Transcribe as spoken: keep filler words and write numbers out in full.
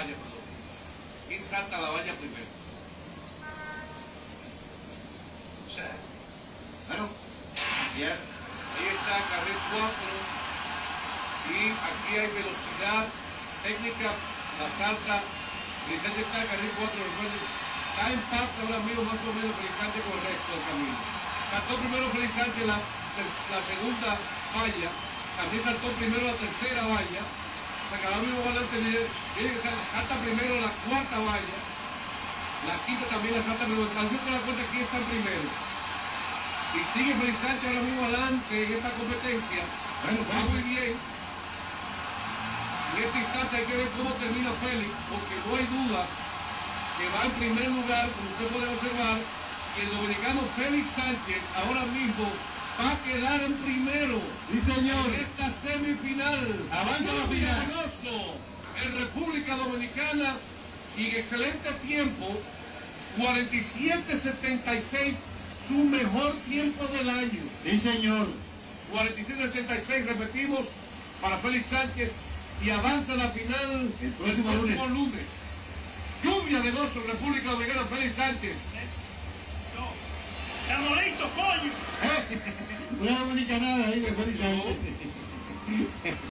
valla, perdón. ¿Quién salta la valla primero? O sea, Bueno, ya. ahí está carril cuatro y aquí hay velocidad técnica, la salta. Felizante está en carril cuatro, recuerden, está en empate ahora mismo más o menos Felizante con el resto del camino. Saltó primero Felizante la, la segunda valla, también saltó primero la tercera valla, o sea que ahora mismo van a tener, salta primero la cuarta valla, la quinta también la salta primero, también te das cuenta quién está primero. Y sigue Felizante ahora mismo adelante en esta competencia. Bueno, va muy bien. En este instante hay que ver cómo termina Félix, porque no hay dudas que va en primer lugar, como usted puede observar, que el dominicano Félix Sánchez ahora mismo va a quedar en primero. Sí, señor. En esta semifinal. Avanza la final. En República Dominicana y en excelente tiempo, cuarenta y siete setenta y seis, su mejor tiempo del año. Sí, señor. cuarenta y siete setenta y seis, repetimos, para Félix Sánchez, y avanza a la final el próximo, el próximo lunes. lunes. Lluvia de gozo, República Dominicana, Félix Sánchez. ¡Estamos listos, coño! Una dominicanada ahí de Félix Sánchez.